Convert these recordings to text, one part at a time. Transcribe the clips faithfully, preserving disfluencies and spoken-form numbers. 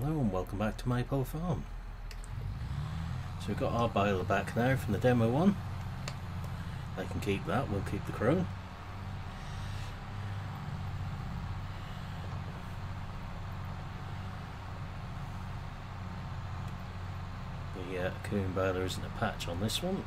Hello and welcome back to Maypole Farm. So we've got our boiler back now from the demo one. They can keep that, we'll keep the crone. The uh, coon boiler isn't a patch on this one.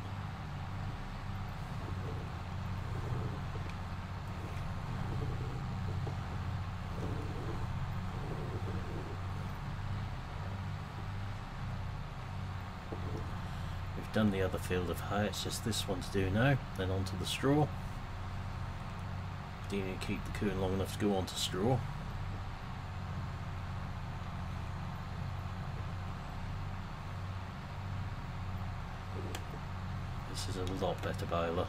Done the other field of hay, it's just this one to do now, then onto the straw. Do you need to keep the coon long enough to go onto straw? This is a lot better boiler.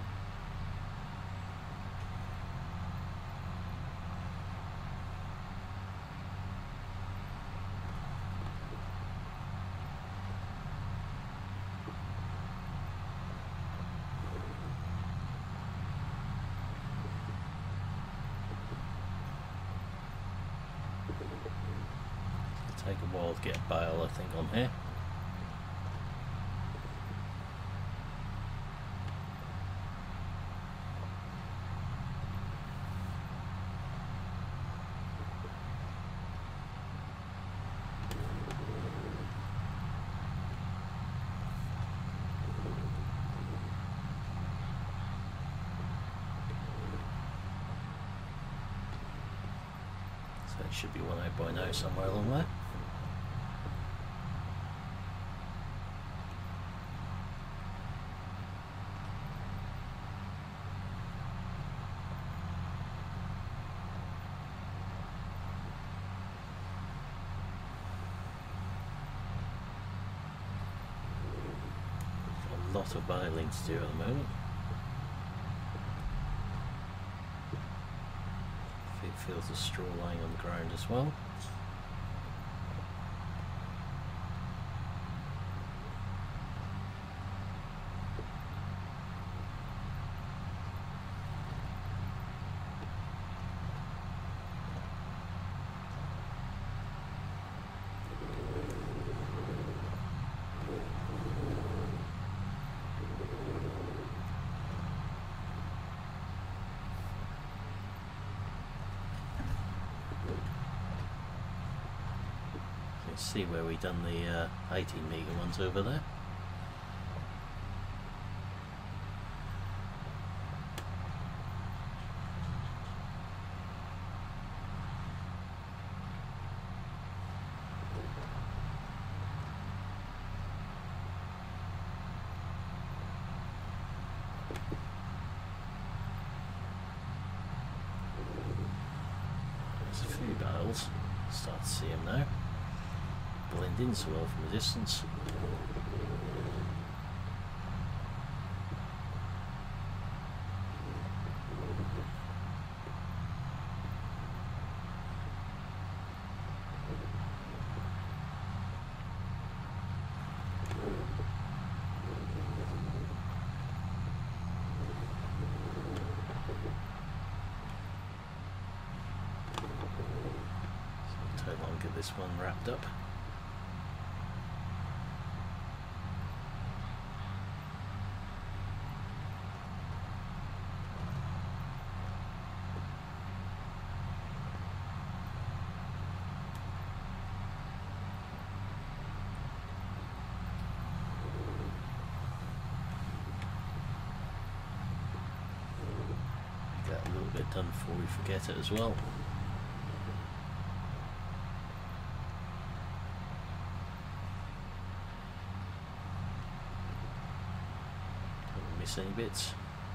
Take a while to get a bale, I think, on here. So it should be one out by now somewhere along there. A lot of baling to do at the moment. Feet feels the straw lying on the ground as well. See where we done the uh, eighteen metre ones over there. There's a few bales, start to see them now. Blend in so well from a distance. So take long to get this one wrapped up. Get a little bit done before we forget it as well. Don't miss any bits.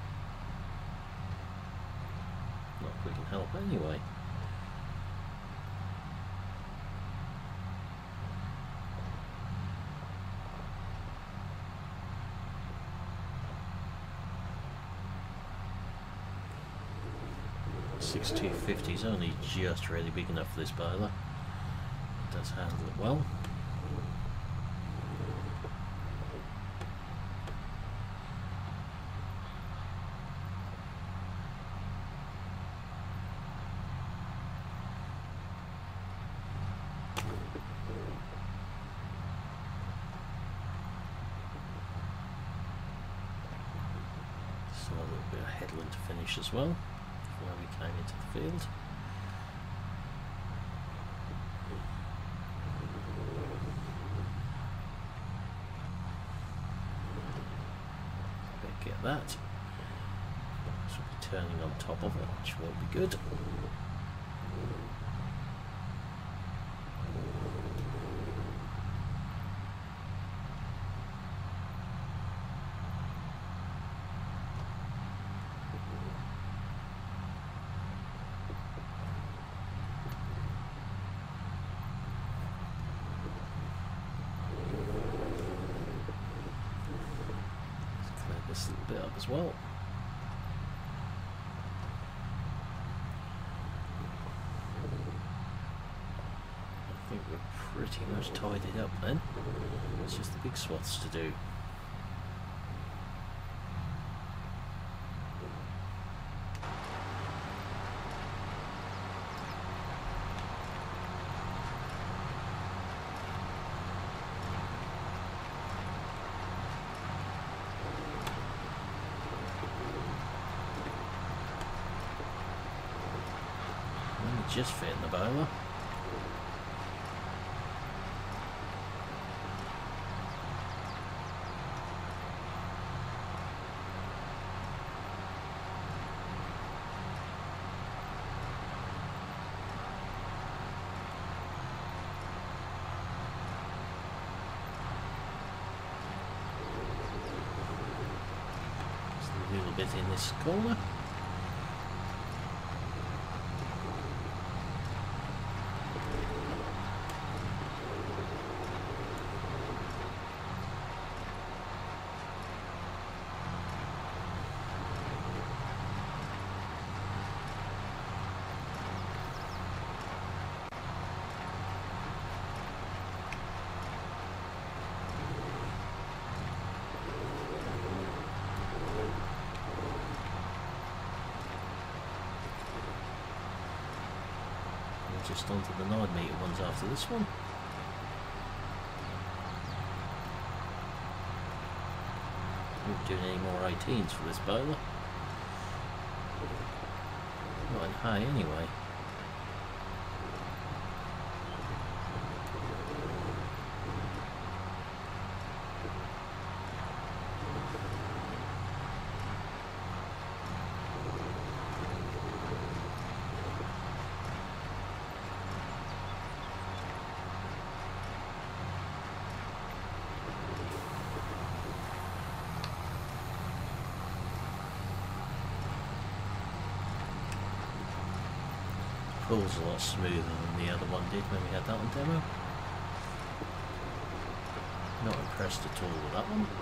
Not if we can help anyway. sixty-two fifty is only just really big enough for this boiler. It does handle it well. Still a little bit of headland to finish as well before we came into the field. Get that. So we'll be turning on top of it, which will be good. This little bit up as well. I think we're pretty much tidied up then. It's just the big swaths to do. Just fit in the bowler. Just a little bit in this corner. Just onto the nine metre ones after this one. Won't be doing any more eighteens for this bowler. Not in hay anyway. Pulls a lot smoother than the other one did when we had that on demo. Not impressed at all with that one.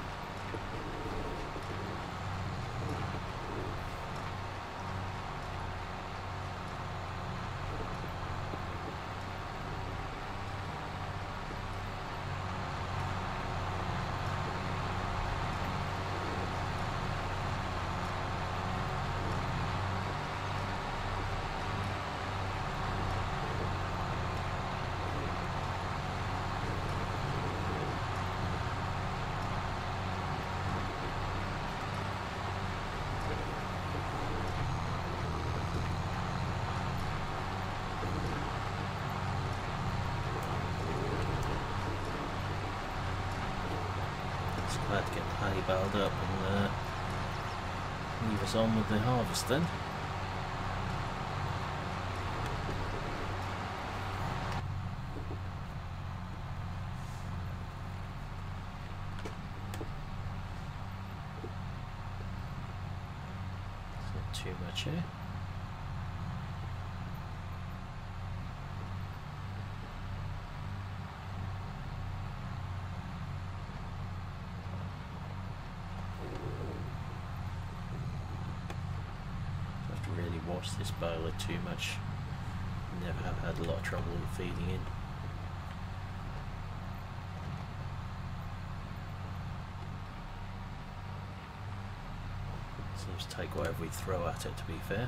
Glad to get the hay baled up and uh, leave us on with the harvest then. Not too much here. Watch this bowler too much. Never have had a lot of trouble with feeding in. Seems to take whatever we throw at it, to be fair.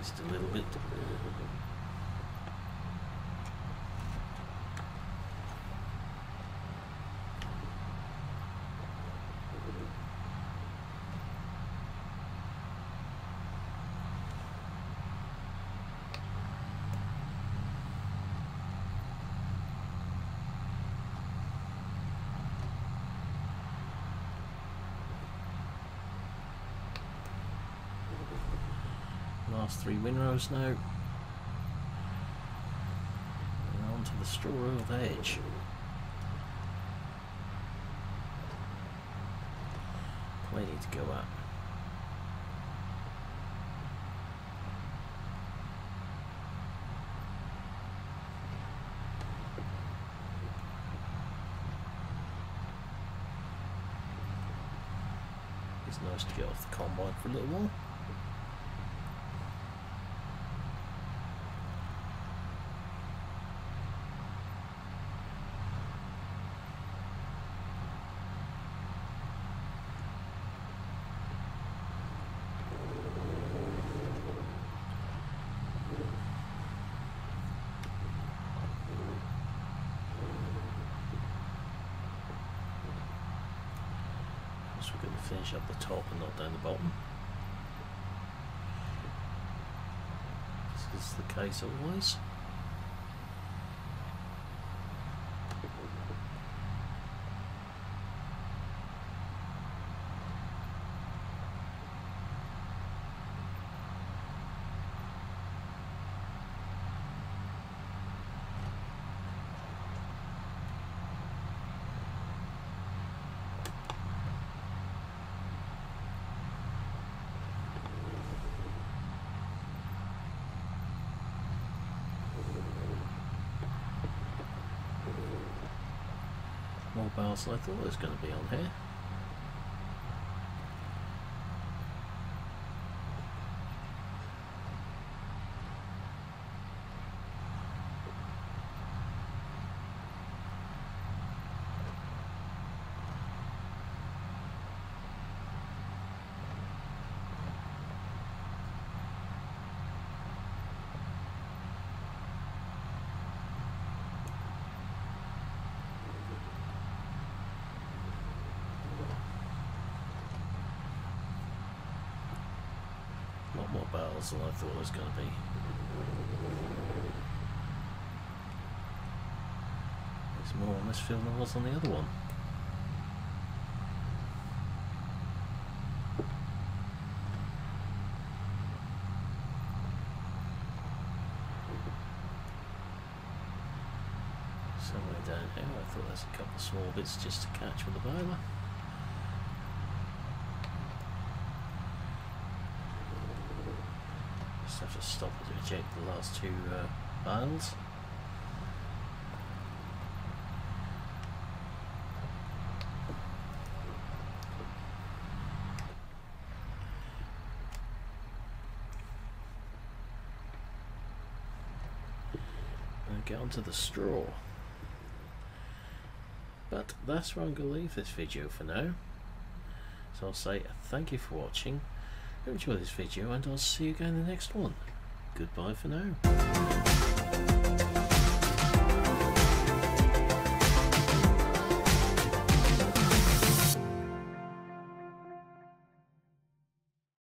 Just a little bit. Last three windrows now. And on to the straw over the edge. Plenty to go at. It's nice to get off the combine for a little while. So we're going to finish up the top and not down the bottom. This is the case always. More bales than I thought there was going to be on here. More bales than I thought it was going to be. There's more on this field than there was on the other one. Somewhere down here, I thought there's a couple of small bits just to catch with the baler. Have to stop it to eject the last two uh, bales. And get onto the straw. But that's where I'm going to leave this video for now. So I'll say thank you for watching. Enjoy this video and I'll see you again in the next one. Goodbye for now.